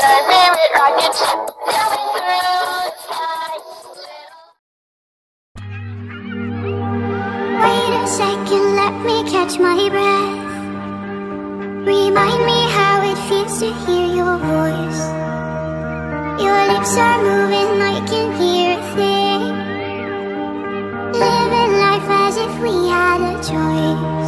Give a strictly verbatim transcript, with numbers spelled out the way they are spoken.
Wait a second, let me catch my breath. Remind me how it feels to hear your voice. Your lips are moving, I can hear a thing. Living life as if we had a choice.